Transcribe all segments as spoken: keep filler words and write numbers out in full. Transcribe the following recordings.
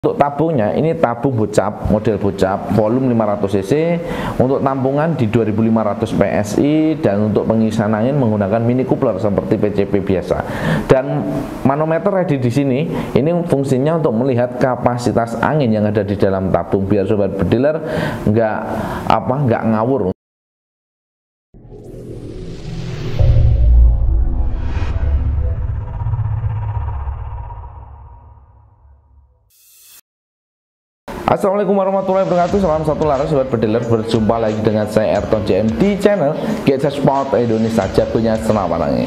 Untuk tabungnya ini tabung bocap, model bocap, volume lima ratus cc. Untuk tampungan di dua ribu lima ratus P S I, dan untuk pengisian angin menggunakan mini coupler seperti P C P biasa. Dan manometer ready di sini, ini fungsinya untuk melihat kapasitas angin yang ada di dalam tabung biar sobat bediler nggak apa nggak ngawur. Assalamualaikum warahmatullahi wabarakatuh. Salam satu laras sobat bediler, berjumpa lagi dengan saya Ayrton J M di channel G S Sport Indonesia, jagonya senapan angin.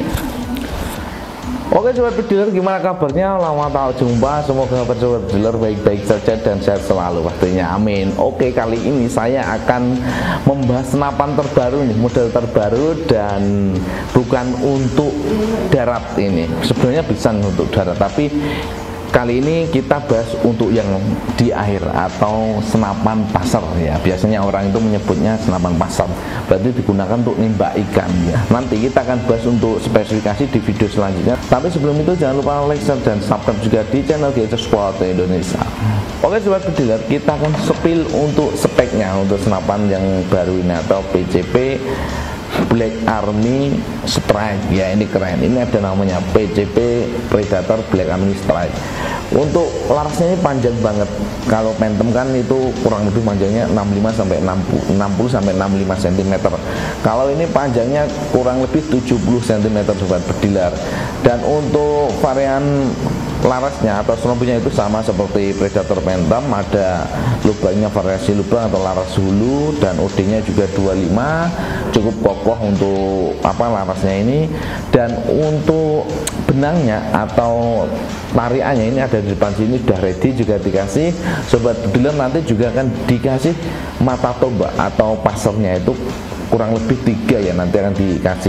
Oke sobat bediler, gimana kabarnya? Lama tak jumpa, semoga sobat bediler baik-baik saja dan sehat selalu pastinya, amin. Oke, kali ini saya akan membahas senapan terbaru nih, model terbaru, dan bukan untuk darat ini. Sebenarnya bisa untuk darat, tapi kali ini kita bahas untuk yang di air atau senapan pasar ya. Biasanya orang itu menyebutnya senapan pasar, berarti digunakan untuk nembak ikan ya. Nanti kita akan bahas untuk spesifikasi di video selanjutnya. Tapi sebelum itu jangan lupa like, share, dan subscribe juga di channel G S Sport Indonesia. Oke sobat bediler, kita akan spill untuk speknya untuk senapan yang baru ini atau P C P Black Army Strike ya. Ini keren, ini ada namanya P C P Predator Black Army Strike. Untuk larasnya ini panjang banget. Kalau Phantom kan itu kurang lebih panjangnya enam puluh lima sampai enam puluh sampai enam puluh lima sentimeter. Kalau ini panjangnya kurang lebih tujuh puluh sentimeter sobat bediler. Dan untuk varian larasnya atau senombunya itu sama seperti Predator Phantom, ada lubangnya variasi lubang atau laras hulu, dan O D-nya juga dua puluh lima, cukup kokoh untuk apa larasnya ini. Dan untuk benangnya atau tariannya ini ada di depan sini, sudah ready, juga dikasih sobat bediler. Nanti juga akan dikasih mata tombak atau passernya itu kurang lebih tiga ya, nanti akan dikasih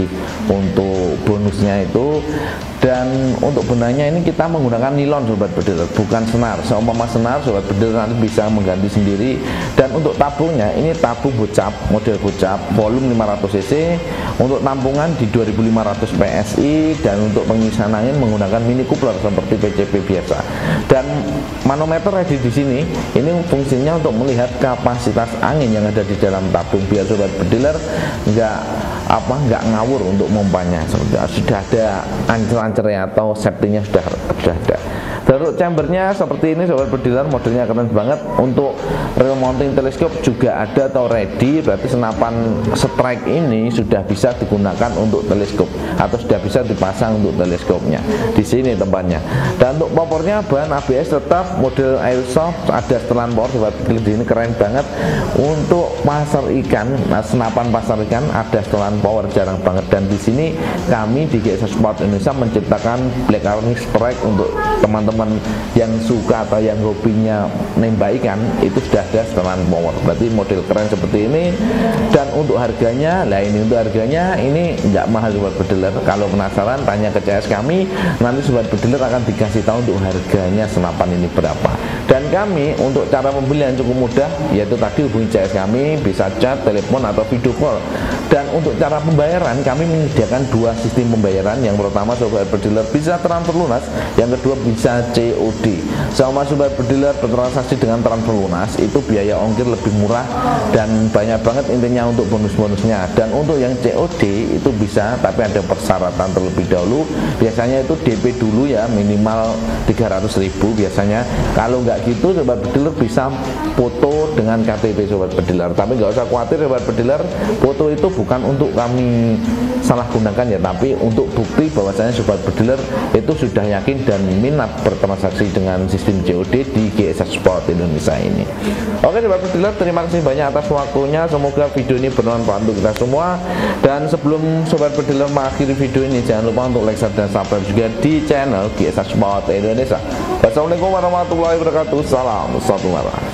untuk bonusnya itu. Dan untuk benangnya ini kita menggunakan nilon sobat bediler, bukan senar. Seumpama senar sobat bediler nanti bisa mengganti sendiri. Dan untuk tabungnya ini tabung bocap, model bocap, volume lima ratus cc. Untuk tampungan di dua ribu lima ratus P S I, dan untuk pengisian angin menggunakan mini coupler seperti P C P biasa. Dan manometer ready di sini, ini fungsinya untuk melihat kapasitas angin yang ada di dalam tabung biar sobat bediler nggak apa nggak ngawur untuk mompanya. Sudah ada ancer-ancernya atau safety-nya sudah sudah ada. Dan untuk chambernya seperti ini sobat bediler, modelnya keren banget. Untuk real mounting teleskop juga ada atau ready, berarti senapan strike ini sudah bisa digunakan untuk teleskop atau sudah bisa dipasang untuk teleskopnya. Di sini tempatnya. Dan untuk powernya bahan A B S tetap model airsoft, ada setelan power sobat bediler, ini keren banget. Untuk pasar ikan, nah senapan pasar ikan ada setelan power, jarang banget. Dan di sini kami di G S Sport Indonesia menciptakan Black Army Strike untuk teman-teman yang suka atau yang hobinya nembak ikan, itu sudah ada setelan power, berarti model keren seperti ini. Dan untuk harganya, lah ini untuk harganya ini nggak mahal sobat bediler. Kalau penasaran tanya ke C S kami, nanti sobat bediler akan dikasih tahu untuk harganya senapan ini berapa. Dan kami untuk cara pembelian cukup mudah, yaitu tadi hubungi C S kami, bisa chat, telepon, atau video call. Dan untuk cara pembayaran, kami menyediakan dua sistem pembayaran. Yang pertama sobat bediler bisa transfer lunas, yang kedua bisa C O D. Sama sobat bediler bertransaksi dengan transfer lunas itu biaya ongkir lebih murah dan banyak banget intinya untuk bonus-bonusnya. Dan untuk yang C O D itu bisa, tapi ada persyaratan terlebih dahulu. Biasanya itu D P dulu ya, minimal tiga ratus ribu biasanya. Kalau nggak gitu sobat bediler bisa foto dengan K T P sobat bediler. Tapi nggak usah khawatir sobat bediler, foto itu bukan untuk kami salah gunakan ya, tapi untuk bukti bahwasanya sobat bediler itu sudah yakin dan minat bertransaksi dengan sistem C O D di G S Sport Indonesia ini. Oke sobat bediler, terima kasih banyak atas waktunya. Semoga video ini bermanfaat untuk kita semua. Dan sebelum sobat bediler mengakhiri video ini, jangan lupa untuk like, share, dan subscribe juga di channel G S Sport Indonesia. Wassalamualaikum warahmatullahi wabarakatuh. Salam satu arah.